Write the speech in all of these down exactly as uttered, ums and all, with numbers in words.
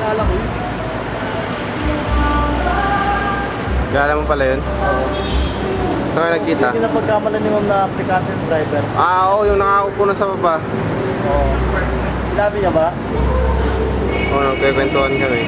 kilala ko yun. Kilala mo pala yun? Oo. Saan kayo nagkita? Hindi na pagkamalan ni ma'am na aplikante ng driver. Ah, oo, yung nakakaupo na sa baba. Oo. Sinabi niya ba? Oo, nagkikwentuhan kami.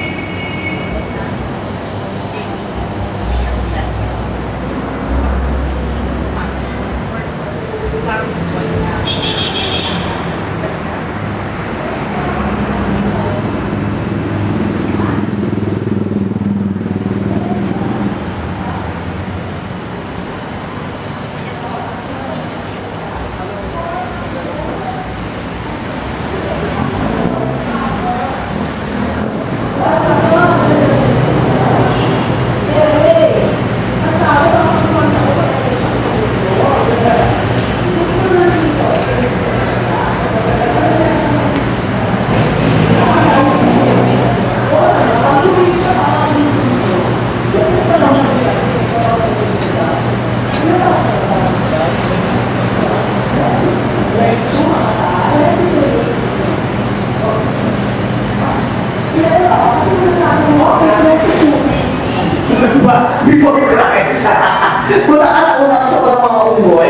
Before Christ. Mula ka na una ka sa mga unggoy.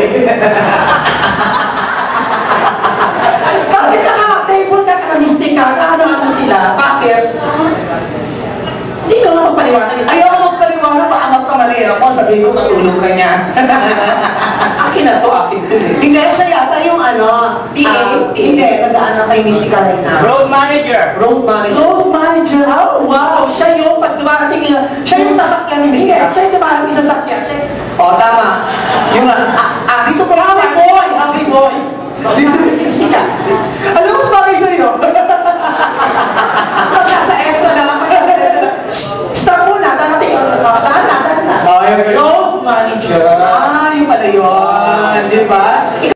Bakit naka-table ka ka na-mistake ka? Ano-ano sila? Bakit? Hindi ka nga magpaliwanag. Ayaw ko magpaliwanag. Baka magkamali ako. Sabihin ko, katulog ka niya. Akin na to, akin to. Hindi, siya yata yung ano, P A. Hindi, nag-ano kay Mystica right now. Road manager! Road manager. Road manager. Oh, wow. Siya yung pag dumarating, siya yung sasakyan ni Mystica. Siya yung dumarating sasakyan. Siya. Oh, tama. Yung, ah, ah, dito po. Happy boy! Happy boy! Dito ni Mystica. Alam mo, bagay sa'yo. Pagka sa EDSA na, stop muna, darating. Daan na, daan na. Road manager. Ah, yung pala yun. Di ba?